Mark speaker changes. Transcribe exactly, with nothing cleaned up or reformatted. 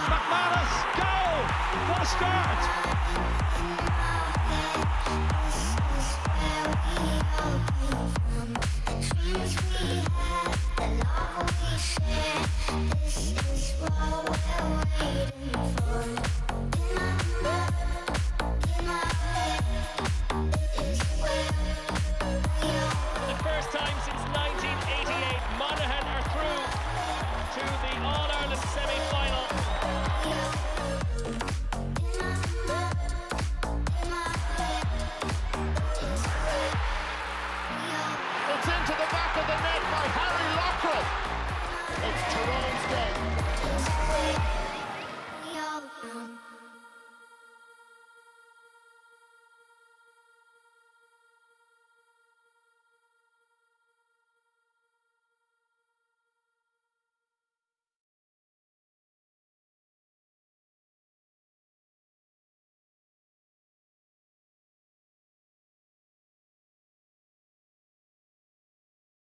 Speaker 1: McManus, goal! What a start!
Speaker 2: Semi-final.
Speaker 3: It's into the back of the net by Harry Lockwood. It's Tyrone's day.